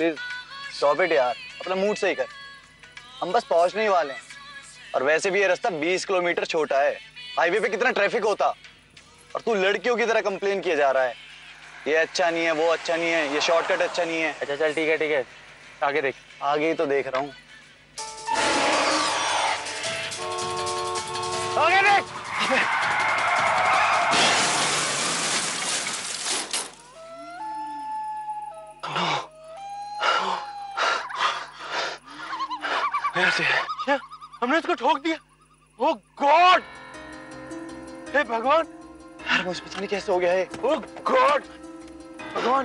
Please stop it यार, अपना mood सही कर। हम बस पहुंचने ही वाले हैं, और वैसे भी ये रास्ता 20 किलोमीटर छोटा है। हाईवे पे कितना ट्रैफिक होता, और तू लड़कियों की तरह कंप्लेन किए जा रहा है, ये अच्छा नहीं है, वो अच्छा नहीं है, ये शॉर्टकट अच्छा नहीं है। अच्छा चल ठीक है, आगे देख। आगे ही तो देख रहा हूँ। आगे देख। ऐसे क्या हमने इसको ठोक दिया? ओह गॉड, हे भगवान। यार मुझे पता नहीं कैसे हो गया है। ओह गॉड, भगवान।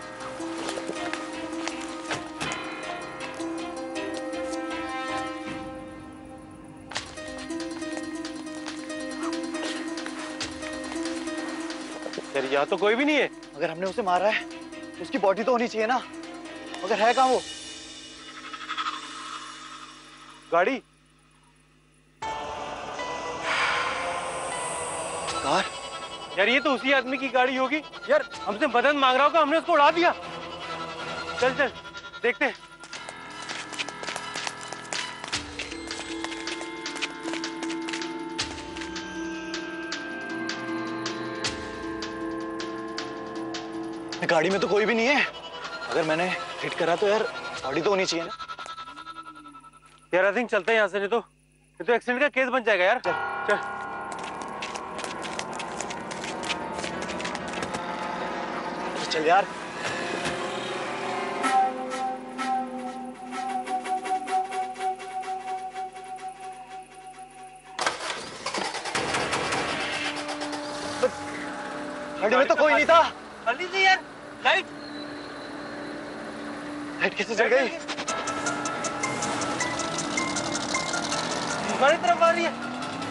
यार यहाँ तो कोई भी नहीं है। अगर हमने उसे मारा है तो उसकी बॉडी तो होनी चाहिए ना, मगर है कहाँ वो? गाड़ी, कार। यार ये तो उसी आदमी की गाड़ी होगी। यार हमसे मदद मांग रहा होगा, हमने उसको उड़ा दिया। चल चल देखते हैं। गाड़ी में तो कोई भी नहीं है। अगर मैंने हिट करा तो यार बॉडी तो होनी चाहिए ना। यार आई थिंक चलते हैं यहाँ से, नहीं तो एक्सीडेंट का केस बन जाएगा यार। चल चल। चल यार। गाड़ी में तो कोई नहीं था। जल्दी से यार, लाइट कैसे चल गई? हमारी तरफ आ रही है।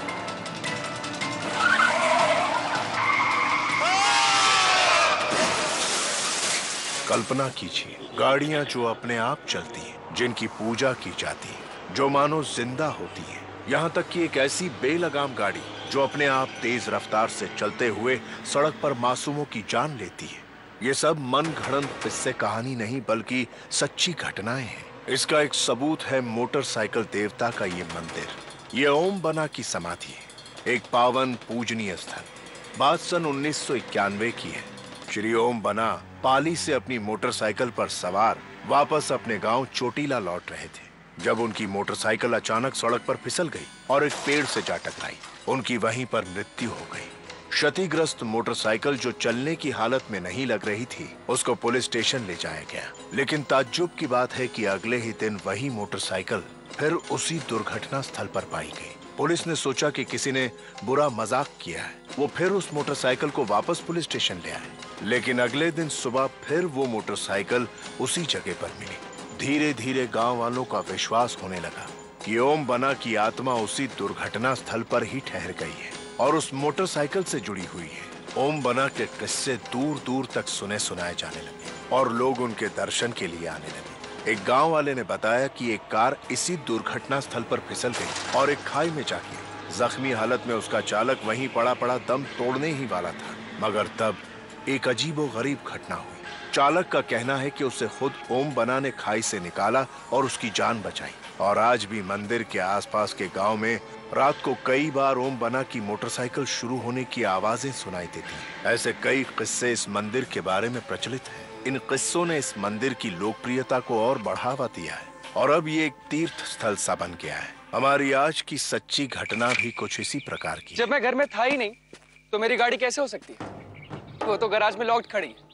कल्पना कीजिए, गाड़ियां जो अपने आप चलती हैं, जिनकी पूजा की जाती है, जो मानो जिंदा होती हैं। यहाँ तक कि एक ऐसी बेलगाम गाड़ी जो अपने आप तेज रफ्तार से चलते हुए सड़क पर मासूमों की जान लेती है। ये सब मन घड़ंत किस्से कहानी नहीं, बल्कि सच्ची घटनाएं हैं। इसका एक सबूत है मोटरसाइकिल देवता का ये मंदिर। ये ओम बना की समाधि है, एक पावन पूजनीय स्थल। बात सन 1991 की है। श्री ओम बना पाली से अपनी मोटरसाइकिल पर सवार वापस अपने गांव चोटीला लौट रहे थे, जब उनकी मोटरसाइकिल अचानक सड़क पर फिसल गई और एक पेड़ से जा टकराई। उनकी वहीं पर मृत्यु हो गई। क्षतिग्रस्त मोटरसाइकिल जो चलने की हालत में नहीं लग रही थी, उसको पुलिस स्टेशन ले जाया गया। लेकिन ताज्जुब की बात है कि अगले ही दिन वही मोटरसाइकिल फिर उसी दुर्घटना स्थल पर पाई गई। पुलिस ने सोचा कि किसी ने बुरा मजाक किया है। वो फिर उस मोटरसाइकिल को वापस पुलिस स्टेशन ले आए, लेकिन अगले दिन सुबह फिर वो मोटरसाइकिल उसी जगह पर मिली। धीरे धीरे गांव वालों का विश्वास होने लगा कि ओम बना की आत्मा उसी दुर्घटना स्थल पर ही ठहर गई है और उस मोटरसाइकिल से जुड़ी हुई है। ओम बना के किस्से दूर दूर तक सुने सुनाए जाने लगे और लोग उनके दर्शन के लिए आने लगे। एक गांव वाले ने बताया कि एक कार इसी दुर्घटना स्थल पर फिसल गई और एक खाई में जा गिरी। जख्मी हालत में उसका चालक वहीं पड़ा पड़ा दम तोड़ने ही वाला था, मगर तब एक अजीबोगरीब घटना हुई। चालक का कहना है कि उसे खुद ओम बना ने खाई से निकाला और उसकी जान बचाई। और आज भी मंदिर के आसपास के गांव में रात को कई बार ओम बना की मोटरसाइकिल शुरू होने की आवाजें सुनाई देती। ऐसे कई किस्से इस मंदिर के बारे में प्रचलित हैं। इन किस्सों ने इस मंदिर की लोकप्रियता को और बढ़ावा दिया है और अब ये एक तीर्थ स्थल सा बन गया है। हमारी आज की सच्ची घटना भी कुछ इसी प्रकार की। जब मैं घर में था ही नहीं तो मेरी गाड़ी कैसे हो सकती है? वो तो गैराज में लॉक्ड खड़ी है।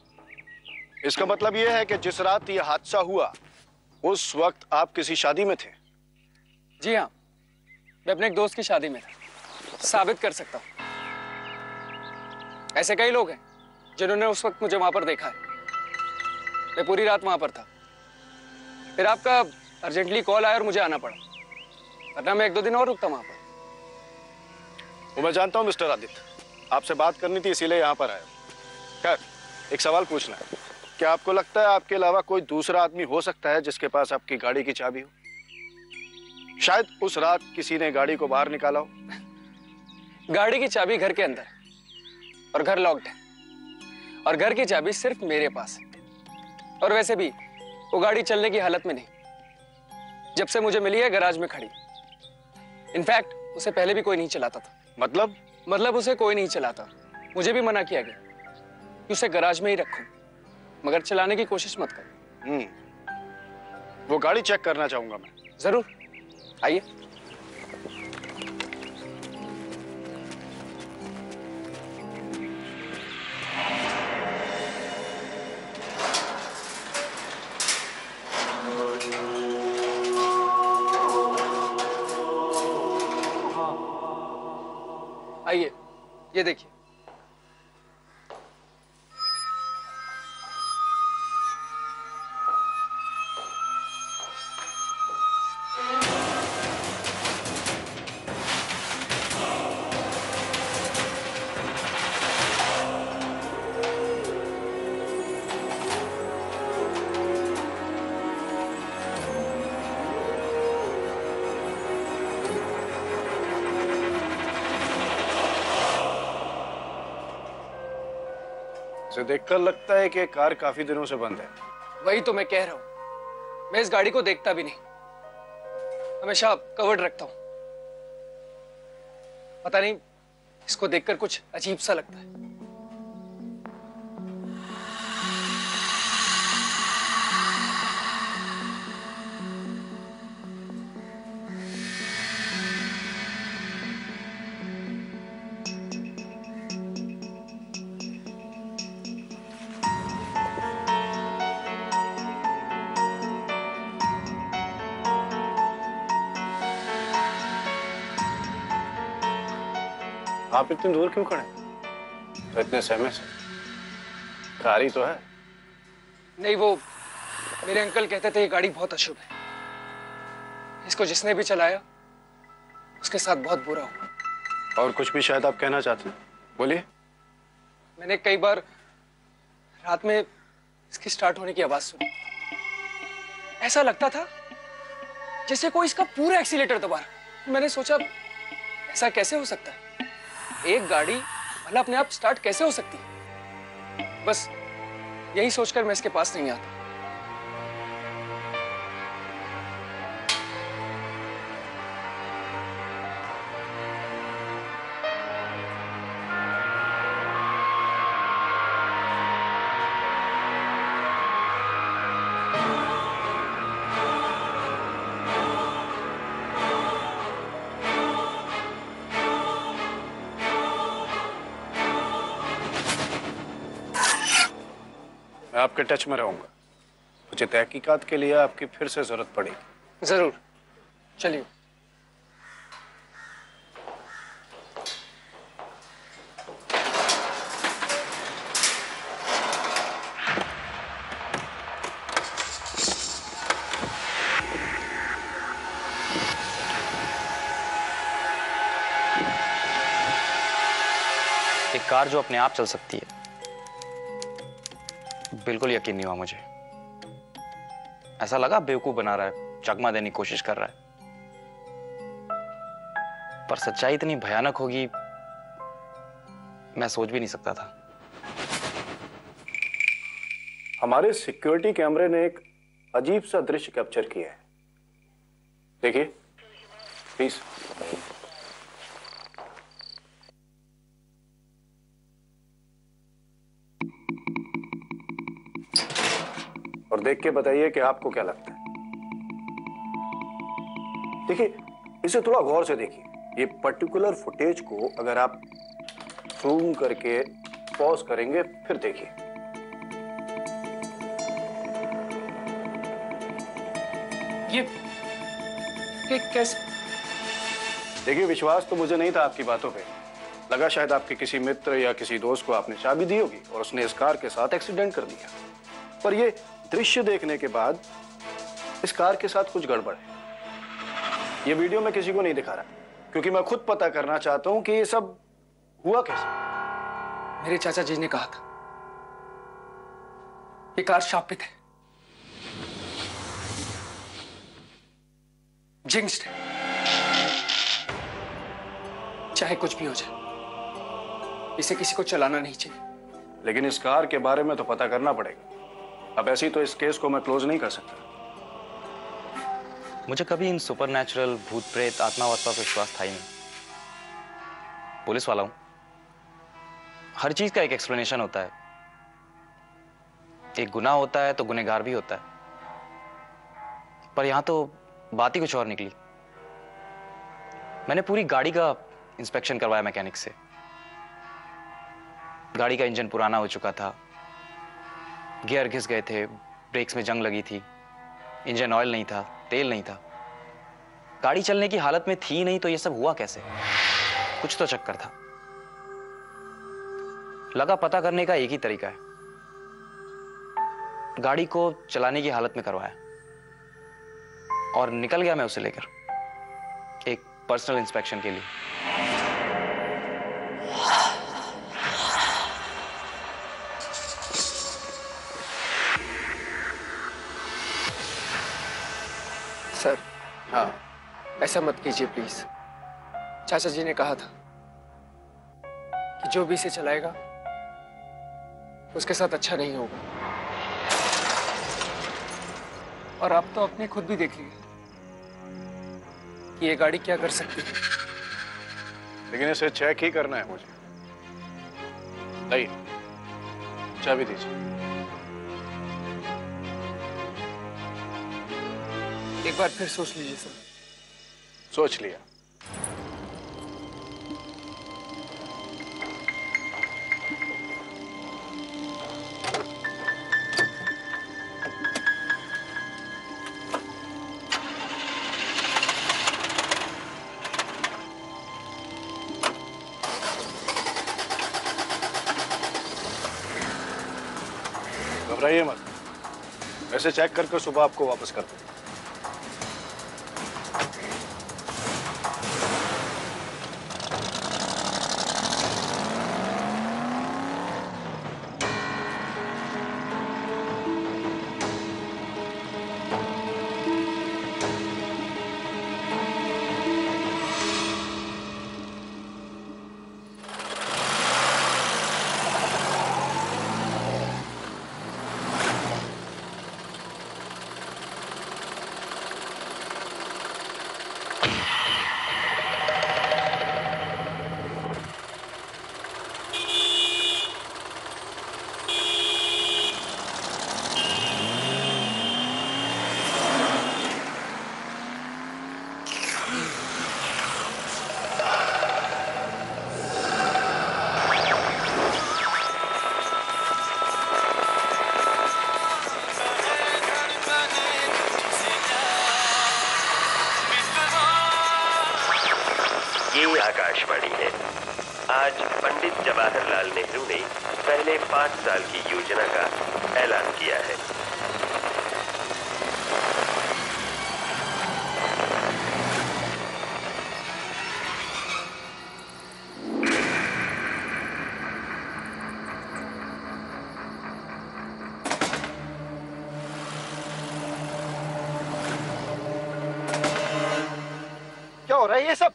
इसका मतलब ये है कि जिस रात ये हादसा हुआ उस वक्त आप किसी शादी में थे? जी हाँ, मैं अपने एक दोस्त की शादी में था। साबित कर सकता हूँ। ऐसे कई लोग हैं जिन्होंने उस वक्त मुझे वहां पर देखा है। मैं पूरी रात वहां पर था। फिर आपका अर्जेंटली कॉल आया और मुझे आना पड़ा, वरना मैं 1-2 दिन और रुकता वहां पर। वो मैं जानता हूँ मिस्टर आदित्य, आपसे बात करनी थी इसीलिए यहाँ पर आया। खैर, एक सवाल पूछना है। क्या आपको लगता है आपके अलावा कोई दूसरा आदमी हो सकता है जिसके पास आपकी गाड़ी की चाबी हो? शायद उस रात किसी ने गाड़ी को बाहर निकाला हो। गाड़ी की चाबी घर के अंदर और घर लॉक्ड है, और घर की चाबी सिर्फ मेरे पास है। और वैसे भी वो गाड़ी चलने की हालत में नहीं। जब से मुझे मिली है गैराज में खड़ी। इनफैक्ट उसे पहले भी कोई नहीं चलाता था। मतलब उसे कोई नहीं चलाता। मुझे भी मना किया गया कि उसे गैराज में ही रखूं, मगर चलाने की कोशिश मत कर। वो गाड़ी चेक करना चाहूंगा मैं। जरूर, आइए। आइए, ये देखिए। इसे देखकर लगता है कि कार काफी दिनों से बंद है। वही तो मैं कह रहा हूं। मैं इस गाड़ी को देखता भी नहीं, हमेशा कवर्ड रखता हूं। पता नहीं, इसको देखकर कुछ अजीब सा लगता है। आप इतनी दूर क्यों खड़े? तो इतने सहमे से कार ही तो है। नहीं, वो मेरे अंकल कहते थे ये गाड़ी बहुत अशुभ है। इसको जिसने भी चलाया उसके साथ बहुत बुरा हुआ। और कुछ भी शायद आप कहना चाहते हैं, बोलिए। मैंने कई बार रात में इसकी स्टार्ट होने की आवाज सुनी। ऐसा लगता था जैसे कोई इसका पूरा एक्सीलेटर दबा रहा। मैंने सोचा ऐसा कैसे हो सकता है? एक गाड़ी भला अपने आप स्टार्ट कैसे हो सकती है? बस यही सोचकर मैं इसके पास नहीं आता। मैं आपके टच में रहूंगा। मुझे तहकीकात के लिए आपकी फिर से जरूरत पड़ेगी। जरूर, चलिए। एक कार जो अपने आप चल सकती है, बिल्कुल यकीन नहीं हुआ मुझे। ऐसा लगा बेवकूफ बना रहा है, चकमा देने की कोशिश कर रहा है। पर सच्चाई इतनी भयानक होगी मैं सोच भी नहीं सकता था। हमारे सिक्योरिटी कैमरे ने एक अजीब सा दृश्य कैप्चर किया है। देखिए प्लीज। और देख के बताइए कि आपको क्या लगता है। देखिए, इसे थोड़ा गौर से देखिए। ये पर्टिकुलर फुटेज को अगर आप जूम करके पॉज करेंगे फिर देखिए। ये कैसे? देखिए, विश्वास तो मुझे नहीं था आपकी बातों पे। लगा शायद आपके किसी मित्र या किसी दोस्त को आपने चाबी दी होगी और उसने इस कार के साथ एक्सीडेंट कर दिया। पर ये दृश्य देखने के बाद इस कार के साथ कुछ गड़बड़ है। ये वीडियो मैं किसी को नहीं दिखा रहा क्योंकि मैं खुद पता करना चाहता हूं कि ये सब हुआ कैसे। मेरे चाचा जी ने कहा था ये कार शापित है, जिंक्स्ड है। चाहे कुछ भी हो जाए, इसे किसी को चलाना नहीं चाहिए। लेकिन इस कार के बारे में तो पता करना पड़ेगा। अब ऐसी तो इस केस को मैं क्लोज नहीं कर सकता। मुझे कभी इन सुपरनैचुरल, भूत प्रेत, आत्मा वात्मा पर विश्वास था ही नहीं। पुलिस वाला हूं, हर चीज का एक एक्सप्लेनेशन होता है। एक गुनाह होता है तो गुनहगार भी होता है, पर यहां तो बात ही कुछ और निकली। मैंने पूरी गाड़ी का इंस्पेक्शन करवाया मैकेनिक से। गाड़ी का इंजन पुराना हो चुका था, गियर घिस गए थे, ब्रेक्स में जंग लगी थी, इंजन ऑयल नहीं था, तेल नहीं था। गाड़ी चलने की हालत में थी नहीं तो यह सब हुआ कैसे? कुछ तो चक्कर था। लगा पता करने का एक ही तरीका है, गाड़ी को चलाने की हालत में करवाया और निकल गया मैं उसे लेकर एक पर्सनल इंस्पेक्शन के लिए। सर, हाँ, ऐसा मत कीजिए प्लीज। चाचा जी ने कहा था कि जो भी इसे चलाएगा उसके साथ अच्छा नहीं होगा, और आप तो अपने खुद भी देख लीजिए कि ये गाड़ी क्या कर सकती है। लेकिन इसे चेक ही करना है मुझे। नहीं, चाबी दीजिए। एक बार फिर सोच लीजिए सर। सोच लिया। घबराइए मत, वैसे चेक करके सुबह आपको वापस कर दूंगा। आकाशवाणी है। आज पंडित जवाहरलाल नेहरू ने पहले 5 साल की योजना का ऐलान किया है। क्या हो रहा है ये सब?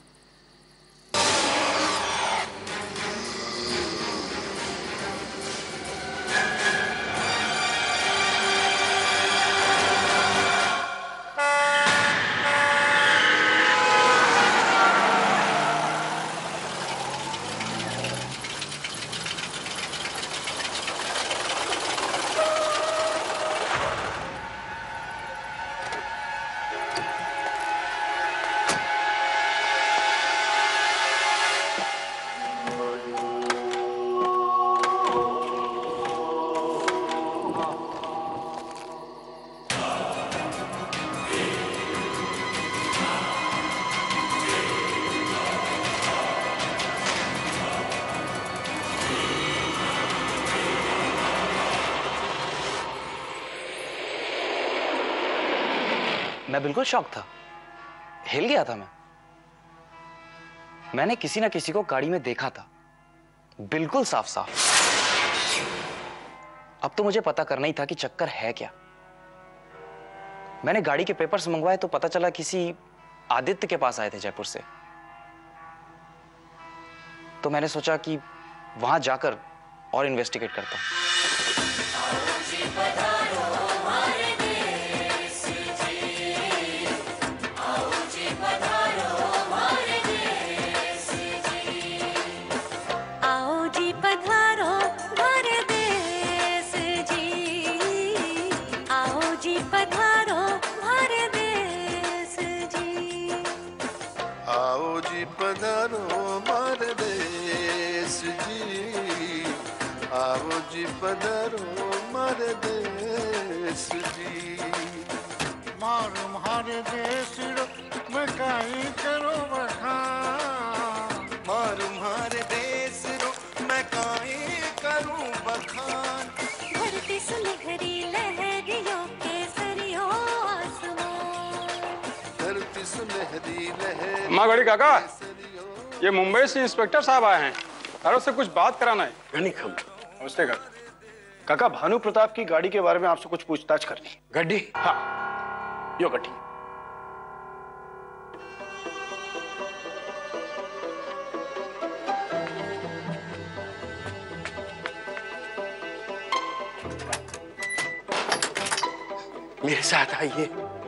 मैं बिल्कुल शॉक था, हिल गया था मैं। मैंने किसी ना किसी को गाड़ी में देखा था, बिल्कुल साफ साफ। अब तो मुझे पता करना ही था कि चक्कर है क्या। मैंने गाड़ी के पेपर्स मंगवाए तो पता चला किसी आदित्य के पास आए थे जयपुर से। तो मैंने सोचा कि वहां जाकर और इन्वेस्टिगेट करता हूं। कदरो मारे देश जी। मारू मारे देश रो मैं काई करो बखान। मारू मारे देश रो मैं काई करूं बखान। धरती सुनहरी लहरियों केसरियों आसमान। धरती सुनहरी लहर। माँ गड़ी काका, ये मुंबई से इंस्पेक्टर साहब आए हैं, अरे उससे कुछ बात कराना है। नमस्ते काका। काका, भानु प्रताप की गाड़ी के बारे में आपसे कुछ पूछताछ करनी है। गड्डी? हाँ, यो गड्डी। मेरे साथ आइए।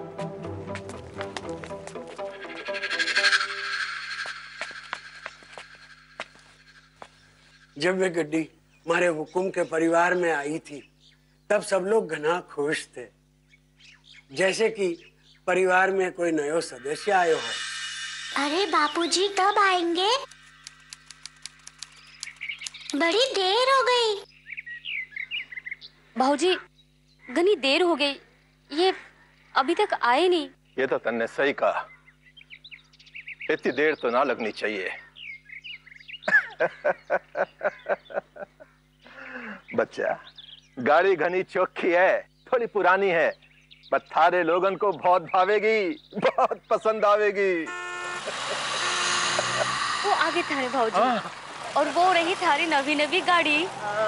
जब वे गड्डी हमारे हुकुम के परिवार में आई थी तब सब लोग घना खुश थे, जैसे कि परिवार में कोई नया सदस्य आयो हो। अरे बापूजी कब आएंगे? बड़ी देर हो गई। भाऊजी घनी देर हो गई, ये अभी तक आए नहीं। ये तो तन्ने सही कहा, इतनी देर तो ना लगनी चाहिए। बच्चा, गाड़ी घनी चौखी है, थोड़ी पुरानी है, पर थारे लोगन को बहुत भावेगी, बहुत पसंद आवेगी। वो आगे थारे भाऊजी, और वो रही थारी नवी नवी गाड़ी।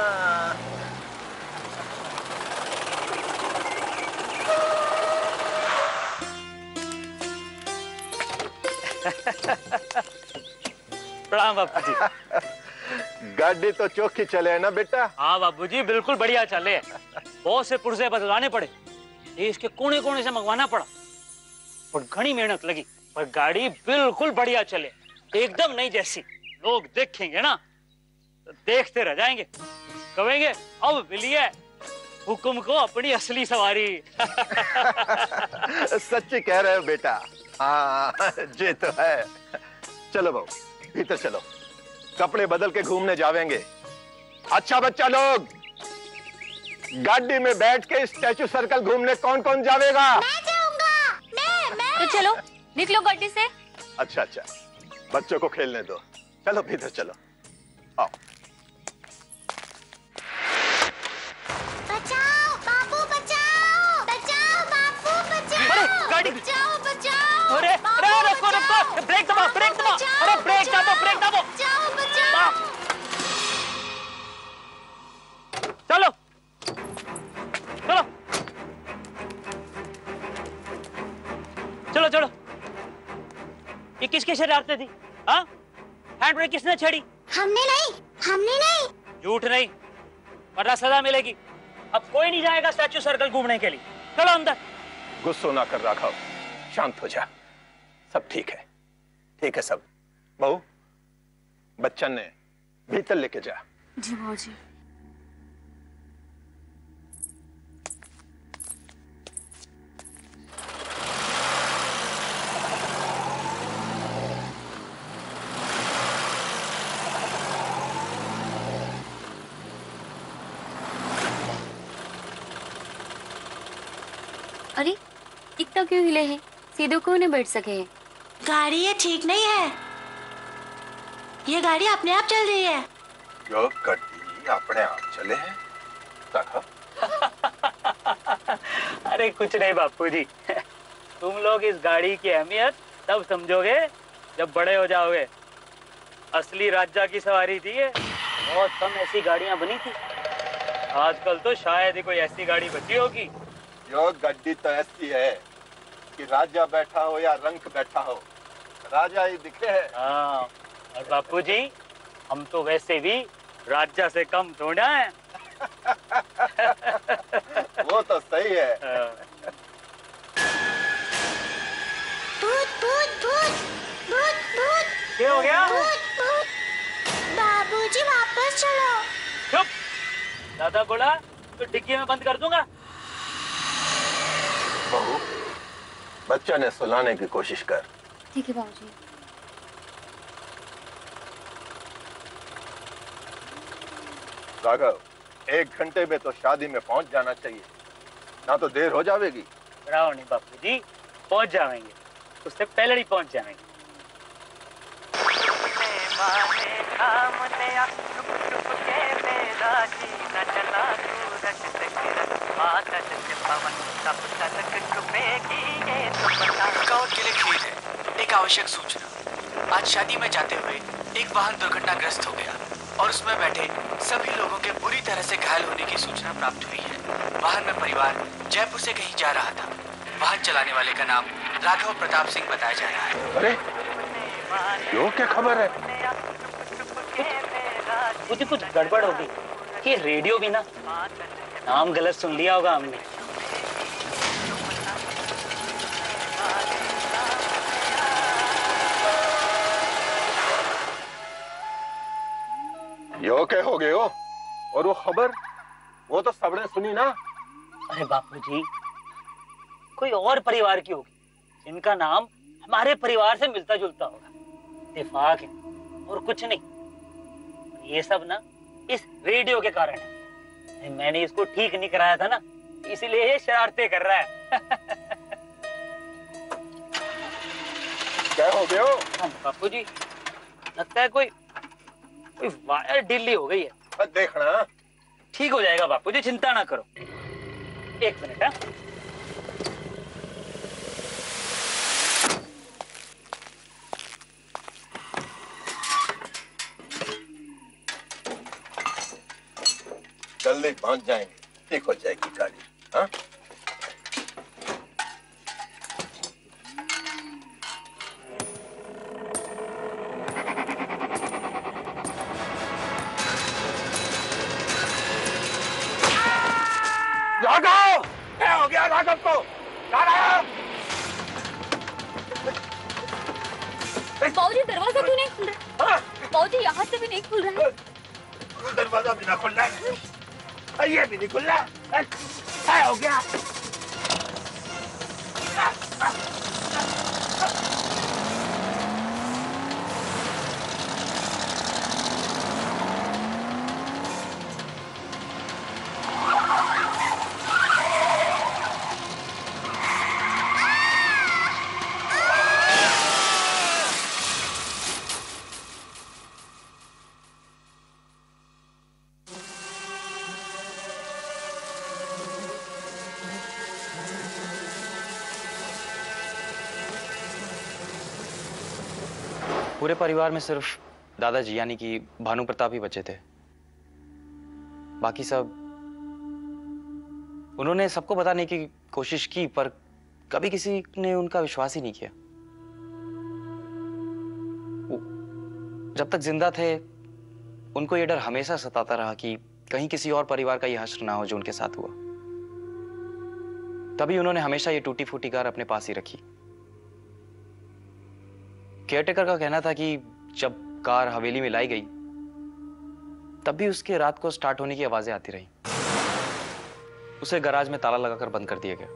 प्रणाम बापूजी। गाड़ी तो चौखी चले है ना बेटा? हाँ बापूजी, बिल्कुल बढ़िया चले। बहुत से पुर्जे बदलवाने पड़े, देश के कोने कोने से मंगवाना पड़ा, और घनी मेहनत लगी, पर गाड़ी बिल्कुल बढ़िया चले, एकदम नई जैसी। लोग देखेंगे ना तो देखते रह जाएंगे, कहेंगे अब मिलिए हुकुम को अपनी असली सवारी। सच्ची कह रहे हो बेटा। हाँ, ये तो है। चलो बहू, भीतर चलो, कपड़े बदल के घूमने जावेंगे। अच्छा बच्चा लोग, गाड़ी में बैठ के स्टैचू सर्कल घूमने कौन कौन जावेगा? मैं जाऊंगा। मैं। तो चलो निकलो गाड़ी से। अच्छा अच्छा, बच्चों को खेलने दो, चलो भीतर चलो, आओ। बचाओ बापू, बचाओ बचाओ बापू, बचाओ। अरे गाड़ी, बचाओ बचाओ। अरे अरे रुको रुको, ब्रेक दबाओ, ब्रेक दबाओ। अरे ब्रेक दबाओ, ब्रेक दबाओ। बचाओ बचाओ। चलो चलो चलो चलो। ये किसकी शरारतें थी? हाँ, हैंड ब्रेक किसने छेड़ी? हमने नहीं, हमने नहीं। झूठ नहीं, वरना सजा मिलेगी। अब कोई नहीं जाएगा स्टैचू सर्कल घूमने के लिए। चलो अंदर। गुस्सा ना कर राघव, शांत हो जा, सब ठीक है सब। बहू, बच्चन ने भीतर लेके जा। जी भाऊजी। अरे इतना क्यों हिले हैं? सीधे क्यों नहीं बैठ सके हैं? गाड़ी ये ठीक नहीं है, ये गाड़ी अपने आप चल रही है। जो गड्डी अपने आप चले हैं राघव? अरे कुछ नहीं बापूजी, तुम लोग इस गाड़ी की अहमियत तब समझोगे जब बड़े हो जाओगे। असली राजा की सवारी थी ये, बहुत कम ऐसी गाड़ियां बनी थी, आजकल तो शायद ही कोई ऐसी गाड़ी बची होगी। यो गड्डी तो ऐसी है कि राजा बैठा हो या रंक बैठा हो, राजा ही दिखे है। हाँ, और बापूजी हम तो वैसे भी राजा से कम थोड़ा हैं। वो तो सही है। भूत भूत भूत भूत भूत। क्या हो गया? भूत भूत। बाबूजी वापस चलो। चुप, दादा बोला तो डिक्की में बंद कर दूंगा। बहू, बच्चा ने सुलाने की कोशिश कर। ठीक है बाबूजी। राघव, 1 घंटे में तो शादी में पहुंच जाना चाहिए, ना तो देर हो जाएगी। राव नहीं बापू जी, पहुंच जाएंगे, उससे पहले ही पहुंच जाएंगे। गौर के लिए खेद है, एक आवश्यक सूचना। आज शादी में जाते हुए एक वाहन दुर्घटनाग्रस्त हो गया और उसमें बैठे सभी लोगों के बुरी तरह से घायल होने की सूचना प्राप्त हुई है। वाहन में परिवार जयपुर से कहीं जा रहा था। वाहन चलाने वाले का नाम राघव प्रताप सिंह बताया जा रहा है। अरे यो क्या खबर है? कुछ गड़बड़ होगी। ये रेडियो भी ना, नाम गलत सुन लिया होगा हमने। यो क्या हो गए हो? और वो खबर, वो तो सबने सुनी ना। अरे बापूजी, कोई और परिवार की होगी जिनका नाम हमारे परिवार से मिलता जुलता होगा। इत्तेफाक है और कुछ नहीं। ये सब ना इस रेडियो के कारण है। मैंने इसको ठीक नहीं कराया था ना, इसीलिए ये शरारतें कर रहा है। क्या हो गए हो? बापूजी, लगता है कोई वायर ढीली हो गई है। देखना ठीक हो जाएगा बापूजी, चिंता ना करो। 1 मिनट। हाँ, जल्दी पहुंच जाएंगे, ठीक हो जाएगी गाड़ी। हाँ, राघव, क्या हो गया राघव को? बाबूजी दरवाजा क्यों नहीं खुल रहा? बाबूजी यहाँ से भी नहीं खुल रहा है। दरवाजा भी ना खुल रहा है, ये भी नहीं खुल रहा। क्या हो गया? पूरे परिवार में सिर्फ दादाजी यानी कि भानु प्रताप ही बचे थे। बाकी सब, उन्होंने सबको बताने की कोशिश की पर कभी किसी ने उनका विश्वास ही नहीं किया। जब तक जिंदा थे उनको ये डर हमेशा सताता रहा कि कहीं किसी और परिवार का ये हश्र ना हो जो उनके साथ हुआ। तभी उन्होंने हमेशा ये टूटी फूटी कार अपने पास ही रखी। केयरटेकर का कहना था कि जब कार हवेली में लाई गई तब भी उसके रात को स्टार्ट होने की आवाजें आती रही। उसे गैराज में ताला लगाकर बंद कर दिया गया।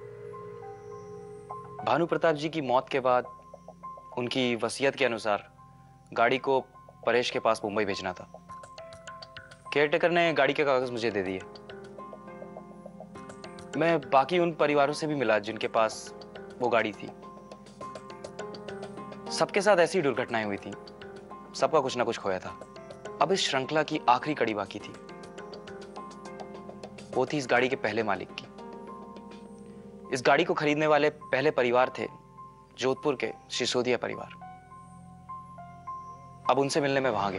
भानु प्रताप जी की मौत के बाद उनकी वसीयत के अनुसार गाड़ी को परेश के पास मुंबई भेजना था। केयरटेकर ने गाड़ी के कागज मुझे दे दिए। मैं बाकी उन परिवारों से भी मिला जिनके पास वो गाड़ी थी। सबके साथ ऐसी दुर्घटनाएं हुई थी, सबका कुछ ना कुछ खोया था। अब इस श्रृंखला की आखिरी कड़ी बाकी थी, वो थी इस गाड़ी के पहले मालिक की। इस गाड़ी को खरीदने वाले पहले परिवार थे जोधपुर के सिसोदिया परिवार। अब उनसे मिलने में वहां गया।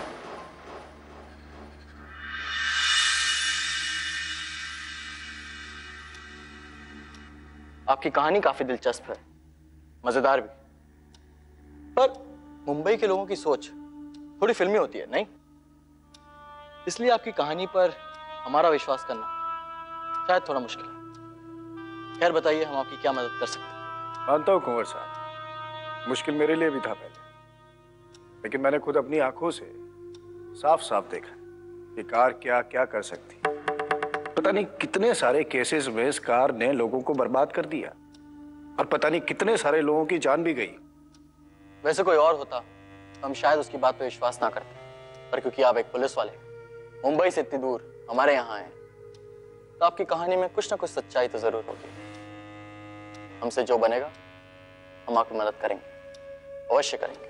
आपकी कहानी काफी दिलचस्प है, मजेदार भी, पर मुंबई के लोगों की सोच थोड़ी फिल्मी होती है, नहीं? इसलिए आपकी कहानी पर हमारा विश्वास करना शायद थोड़ा मुश्किल है। खैर बताइए, हम आपकी क्या मदद कर सकते हैं? मानता हूं कुंवर साहब, मुश्किल मेरे लिए भी था पहले, लेकिन मैंने खुद अपनी आंखों से साफ साफ देखा कि कार क्या क्या कर सकती। पता नहीं कितने सारे केसेस में इस कार ने लोगों को बर्बाद कर दिया और पता नहीं कितने सारे लोगों की जान भी गई। वैसे कोई और होता तो हम शायद उसकी बात पे विश्वास ना करते, पर क्योंकि आप एक पुलिस वाले, मुंबई से इतनी दूर हमारे यहाँ आए तो आपकी कहानी में कुछ ना कुछ सच्चाई तो जरूर होगी। हमसे जो बनेगा हम आपकी मदद करेंगे, अवश्य करेंगे।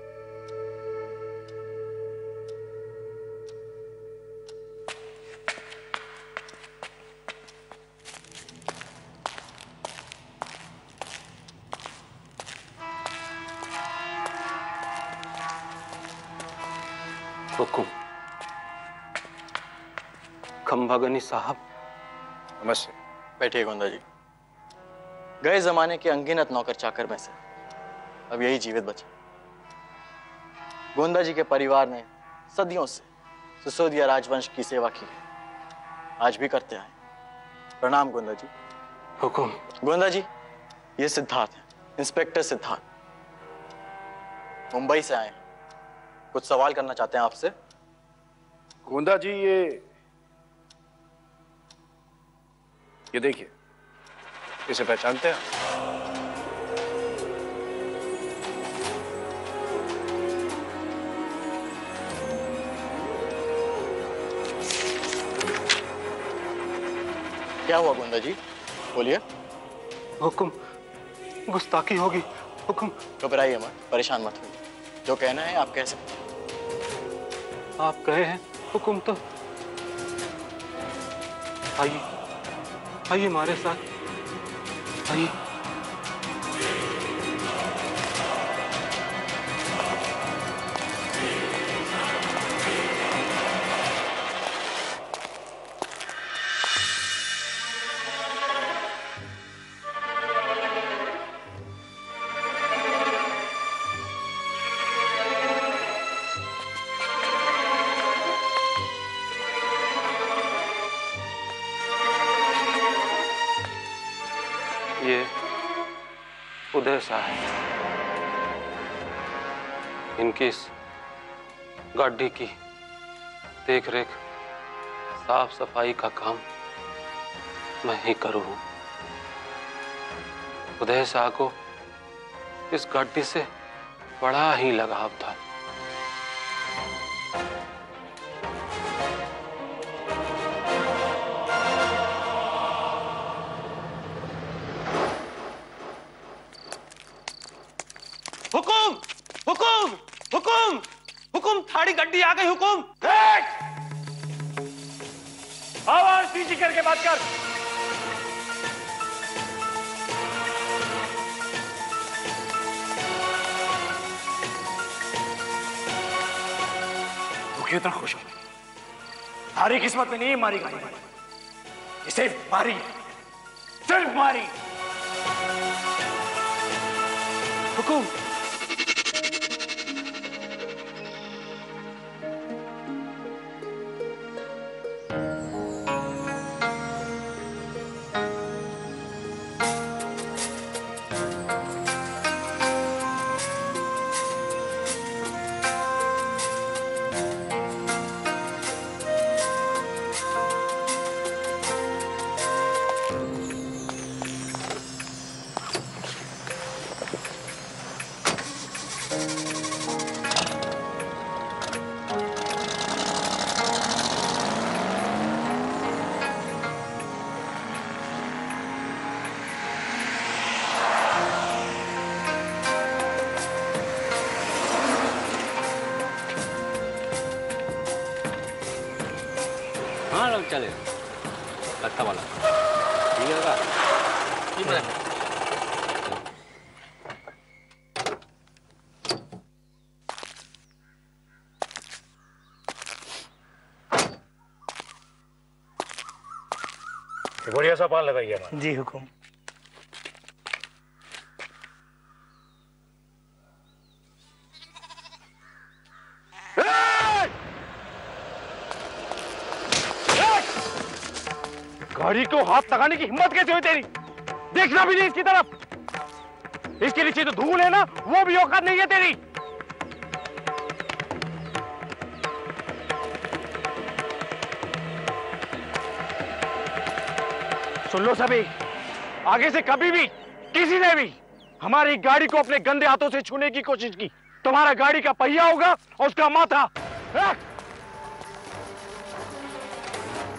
हुकुम। खंभागनी साहब। नमस्ते। बैठिए गोंदा जी। गए जमाने के अनगिनत नौकर चाकर में से अब यही जीवित बचे। गोंदा जी के परिवार ने सदियों से सिसोदिया राजवंश की सेवा की है, आज भी करते आए। प्रणाम गोंदा जी। हुकुम। गोंदा जी, ये सिद्धार्थ है, इंस्पेक्टर सिद्धार्थ, मुंबई से आए हैं। कुछ सवाल करना चाहते हैं आपसे। गोंदा जी, ये देखिए, इसे पहचानते हैं? क्या हुआ गोंदा जी, बोलिए। हुकुम, गुस्ताखी होगी। हुकुम। घबराइए मत, परेशान मत होइए, जो कहना है आप कह सकते हैं। आप कहे हैं हुकुम तो आइए, आइए हमारे साथ, आइए। ये उदय साहब, इनकी इस गाड़ी की देख रेख साफ सफाई का काम मैं ही करूँ। उदय शाह को इस गाड़ी से बड़ा ही लगाव था। हुकुम, हुकुम, हुकुम, हुकुम, थाड़ी गड्डी आ गई। हुकुम, आवाज नीचे करके बात कर। तू कितना खुश हो? थारी किस्मत में नहीं मारी गाड़ी, इसे मारी, सिर्फ मारी। हुकुम, चले अच्छा वाला ठीक है बढ़िया सा पान लगाइए। जी हुकुम। गाड़ी को हाथ लगाने की हिम्मत कैसे हुई तेरी? देखना भी नहीं इसकी तरफ। इसके नीचे तो धूल है ना, वो भी औकात नहीं है तेरी। सुन लो सभी, आगे से कभी भी किसी ने भी हमारी गाड़ी को अपने गंदे हाथों से छूने की कोशिश की, तुम्हारा गाड़ी का पहिया होगा और उसका माथा।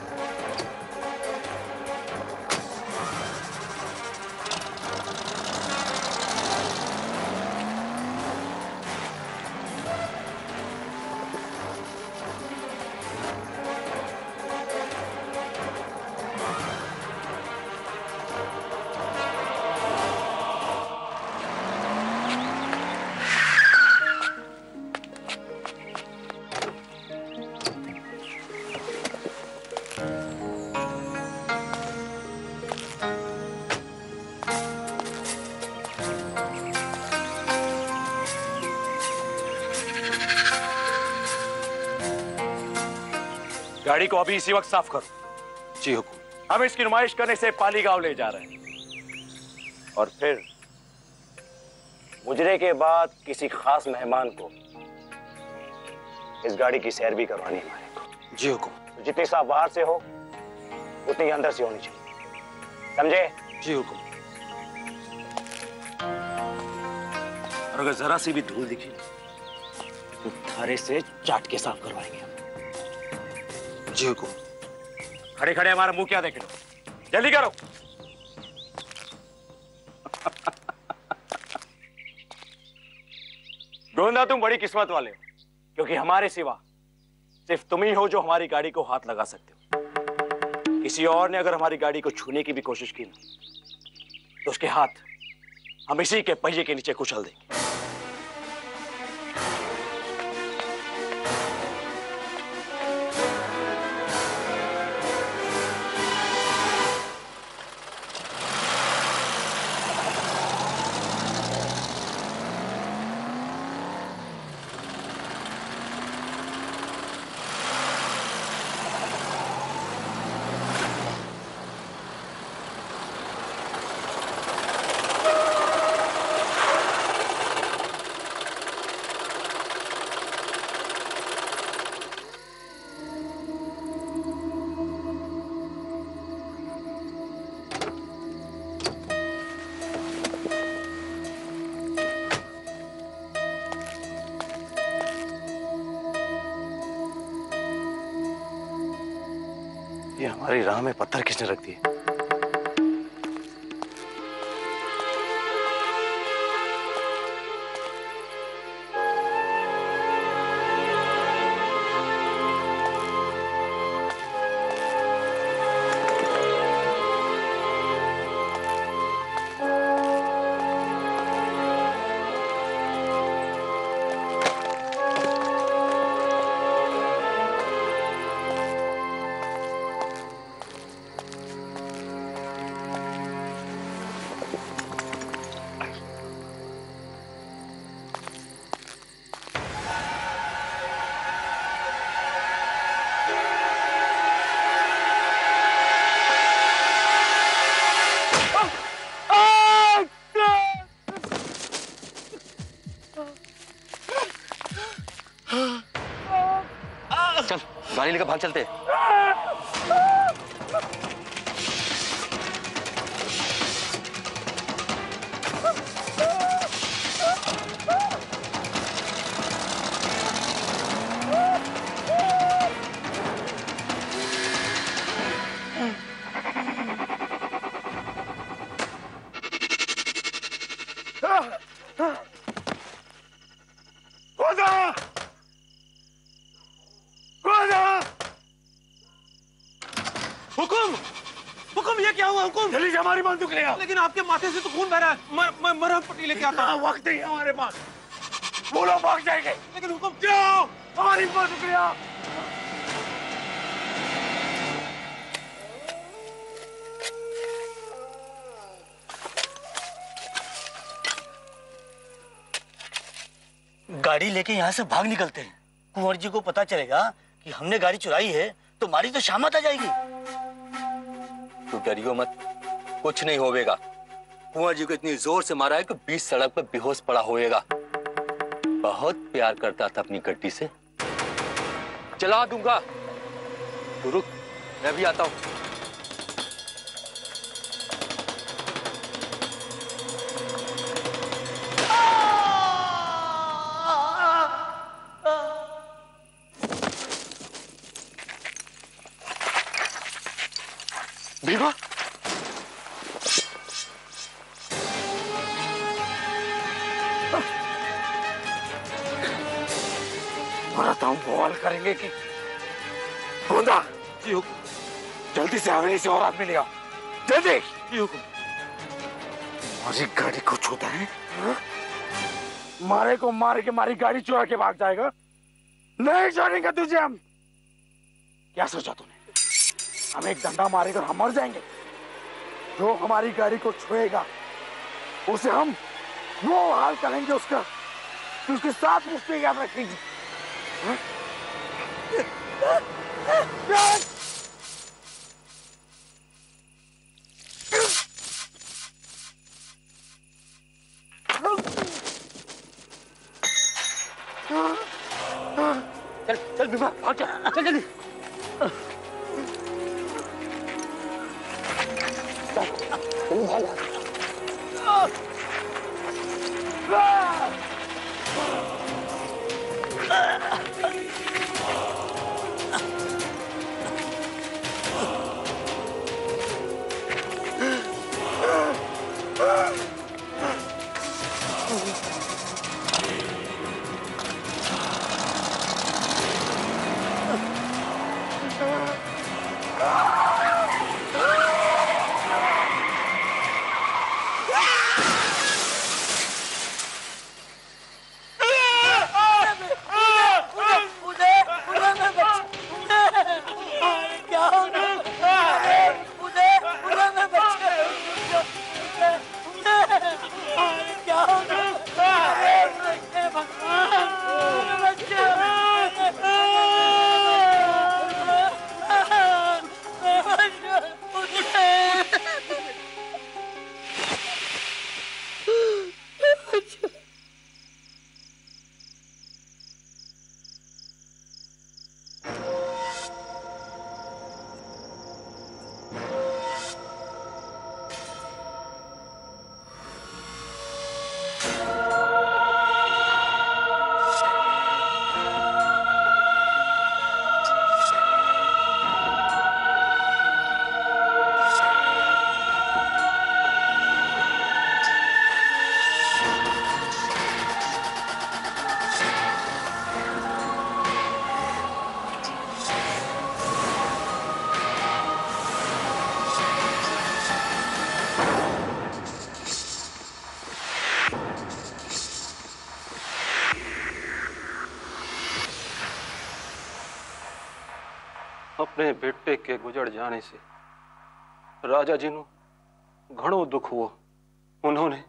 गाड़ी को अभी इसी वक्त साफ करो। जी हुकुम। हम इसकी नुमाइश करने से पाली गांव ले जा रहे हैं और फिर मुजरे के बाद किसी खास मेहमान को इस गाड़ी की सैर भी करवानी है हमारे को। जी हुकुम। तो जितनी साफ बाहर से हो उतनी ही अंदर से होनी चाहिए, समझे? जी हुकुम। और अगर जरा सी भी धूल दिखी तो थारे से चाट के साफ करवाएंगे हम। जी हुकुम। खड़े खड़े हमारा मुंह क्या देखे? जल्दी करो। गोविंदा, तुम बड़ी किस्मत वाले हो, क्योंकि हमारे सिवा सिर्फ तुम ही हो जो हमारी गाड़ी को हाथ लगा सकते हो। किसी और ने अगर हमारी गाड़ी को छूने की भी कोशिश की ना, तो उसके हाथ हम इसी के पहिए के नीचे कुचल देंगे। ये हमारी राह में पत्थर किसने रख दिए? चल गाड़ी लेकर भाग चलते। हुकुम, हुकुम, ये क्या हुआ हुकुम? जल्दी से हमारी बंदूक ले आओ। लेकिन आपके माथे से तो खून बह रहा है। मैं मरहम पट्टी लेके आता हूँ। वक्त नहीं है हमारे पास। वो लोग भाग जाएंगे। लेकिन हुकुम, जाओ हमारी बंदूक ले आओ। गाड़ी लेके यहाँ से भाग निकलते हैं। कुंवर जी को पता चलेगा कि हमने गाड़ी चुराई है तो हमारी तो शामत आ जाएगी। तू डरियो मत, कुछ नहीं होवेगा। कुंवर जी को इतनी जोर से मारा है कि बीच सड़क पर बेहोश पड़ा होएगा। बहुत प्यार करता था अपनी गड्डी से। चला दूंगा, तू रुक, मैं भी आता हूं। भीमा, मराता हूँ, बवाल करेंगे कि गोंदा जी हुकुम, जल्दी से आगे से और आदमी ले आओ, जल्दी जी हुकुम। हमारी गाड़ी को छूता है, मारे को मार के हमारी गाड़ी चुरा के भाग जाएगा। नहीं छोड़ेंगे तुझे हम। क्या सोचा तूने? हम एक डंडा मारेगा हम मर जाएंगे। जो हमारी गाड़ी को छुएगा उसे हम वो हाल करेंगे उसका कि उसके साथ मुझसे याद रखेंगे। चल चल भीमा, भाग जा, चल जल्दी। अपने बेटे के गुजर जाने से राजा जी नु घणो दुख हुआ। उन्होंने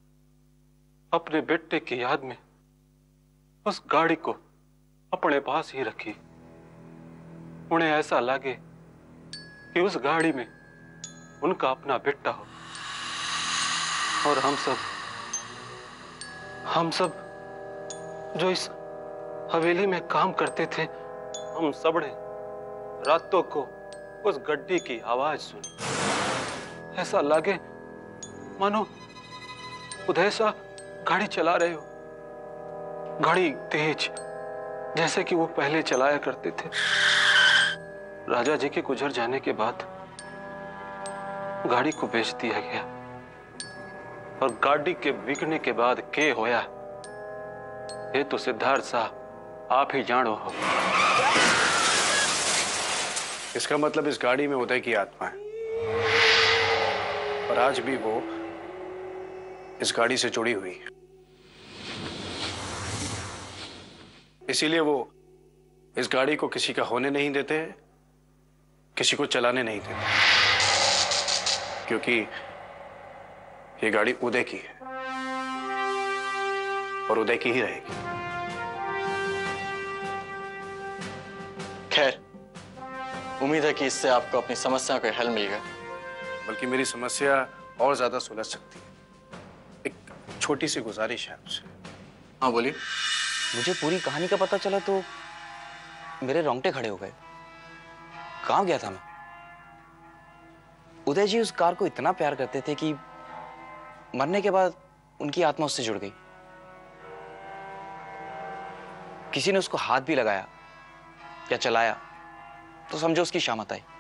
अपने बेटे की याद में उस गाड़ी को अपने पास ही रखी। उन्हें ऐसा लगे कि उस गाड़ी में उनका अपना बेटा हो। और हम सब जो इस हवेली में काम करते थे, हम सब ने रातों को उस गड्डी की आवाज सुनी। ऐसा लगे मानो उदय सा गाड़ी चला रहे हो, गाड़ी तेज जैसे कि वो पहले चलाया करते थे। राजा जी के गुजर जाने के बाद गाड़ी को बेच दिया गया और गाड़ी के बिकने के बाद के होया ये तो सिद्धार्थ साहब आप ही जानो हो। इसका मतलब इस गाड़ी में उदय की आत्मा है और आज भी वो इस गाड़ी से जुड़ी हुई है। इसीलिए वो इस गाड़ी को किसी का होने नहीं देते, किसी को चलाने नहीं देते, क्योंकि ये गाड़ी उदय की है और उदय की ही रहेगी। खैर, उम्मीद है कि इससे आपको अपनी समस्या का हल मिल गया। बल्कि मेरी समस्या और ज्यादा सुलझ सकती है। एक छोटी सी गुजारिश है आपसे। हाँ बोलिए। मुझे पूरी कहानी का पता चला तो मेरे रोंगटे खड़े हो गए। कहाँ गया था मैं? उदय जी उस कार को इतना प्यार करते थे कि मरने के बाद उनकी आत्मा उससे जुड़ गई। किसी ने उसको हाथ भी लगाया या चलाया तो समझो उसकी शामत आई।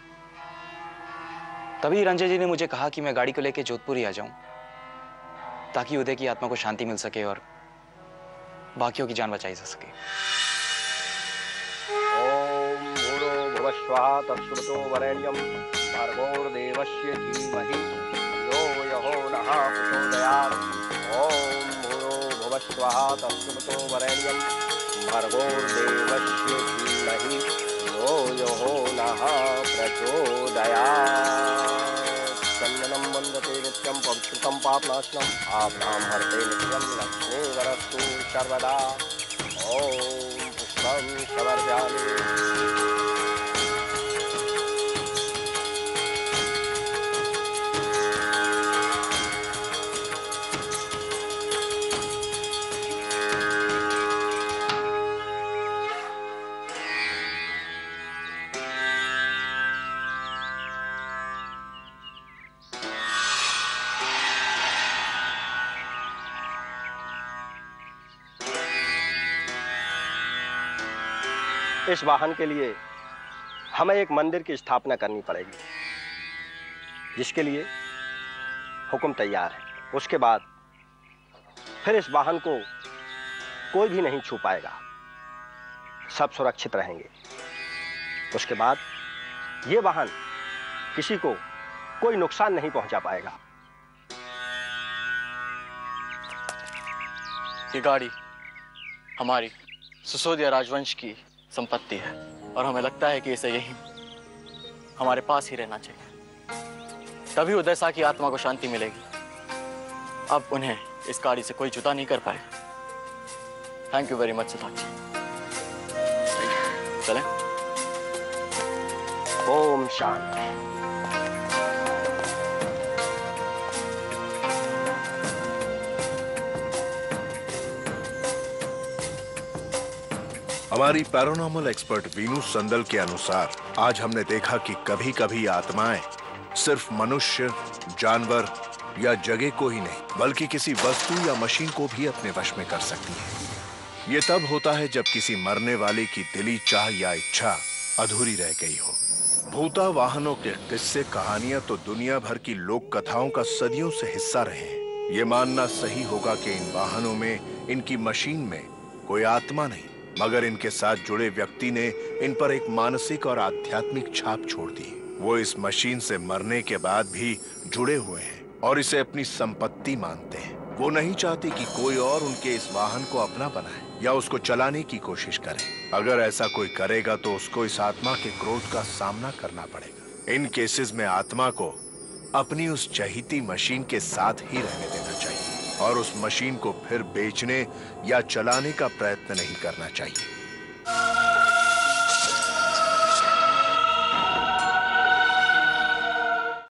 तभी रंजय जी ने मुझे कहा कि मैं गाड़ी को लेकर जोधपुर ही आ जाऊं ताकि उदय की आत्मा को शांति मिल सके और बाकियों की जान बचाई जा सके। ओम भूरो भुवस्वाहा तत्सवितो वरेण्यम भर्गोर्देवस्य धीमहि यो यो नः प्रचोदयात्। ओम भूरो भुवस्वाहा तत्सवितो वरेण्यम भर्गोर्देवस्य धीमहि यो यो नः प्रचोदयात्। चन्दनं वन्दते नित्यं पवित्रं पापनाशनम् आपदां हरते नित्यं लक्ष्मीवरस्तु सर्वदा। ओम पुष्पं समर्पयामि। इस वाहन के लिए हमें एक मंदिर की स्थापना करनी पड़ेगी, जिसके लिए हुक्म तैयार है। उसके बाद फिर इस वाहन को कोई भी नहीं छू पाएगा, सब सुरक्षित रहेंगे। उसके बाद ये वाहन किसी को कोई नुकसान नहीं पहुंचा पाएगा। ये गाड़ी हमारी सिसोदिया राजवंश की संपत्ति है और हमें लगता है कि इसे यही हमारे पास ही रहना चाहिए, तभी उदयसा की आत्मा को शांति मिलेगी। अब उन्हें इस गाड़ी से कोई जुदा नहीं कर पाएगा। Thank you very much Siddharth ji. चलें? ओम शांति। हमारी पैरानॉर्मल एक्सपर्ट वीनू संदल के अनुसार आज हमने देखा कि कभी कभी आत्माएं सिर्फ मनुष्य, जानवर या जगह को ही नहीं बल्कि किसी वस्तु या मशीन को भी अपने वश में कर सकती हैं। ये तब होता है जब किसी मरने वाले की दिली चाह या इच्छा अधूरी रह गई हो। भूता वाहनों के किस्से कहानियां तो दुनिया भर की लोक कथाओं का सदियों से हिस्सा रहे हैं। ये मानना सही होगा कि इन वाहनों में, इनकी मशीन में कोई आत्मा नहीं, मगर इनके साथ जुड़े व्यक्ति ने इन पर एक मानसिक और आध्यात्मिक छाप छोड़ दी। वो इस मशीन से मरने के बाद भी जुड़े हुए हैं और इसे अपनी संपत्ति मानते हैं। वो नहीं चाहते कि कोई और उनके इस वाहन को अपना बनाए या उसको चलाने की कोशिश करे। अगर ऐसा कोई करेगा तो उसको इस आत्मा के क्रोध का सामना करना पड़ेगा। इन केसेस में आत्मा को अपनी उस चहीती मशीन के साथ ही रहने देना चाहिए और उस मशीन को फिर बेचने या चलाने का प्रयत्न नहीं करना चाहिए।